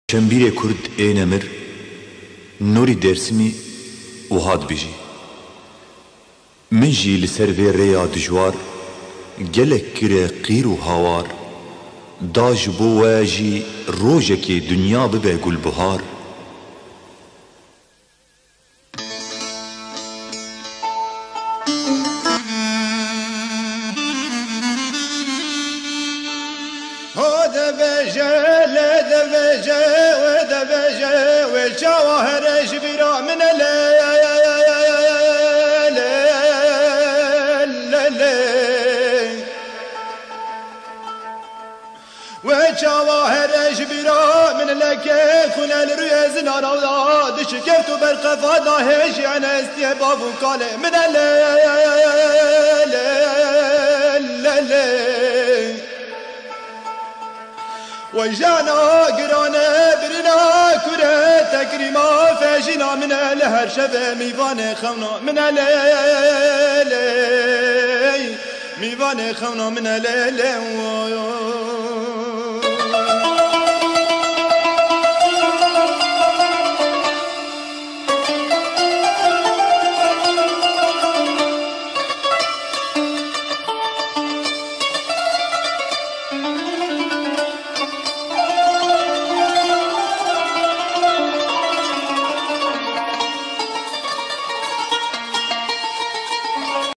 Şembîrê Kurd ê nemir, Nûrî Dêrsimî wiha dibêjî. Min jî li ser vê rêya dijwar, gelek kire qîr û hawar, da ji bo we jî rojekê dunya bibe gulbihar. وجواهر جبرا من لك كل الرياز نارا دش كفت بالقفا داهش انا استيباب قال من وجانا قرانا برنا كره تكريما فاجنا من الهر شبه ميفان خونا من ميفان خونا من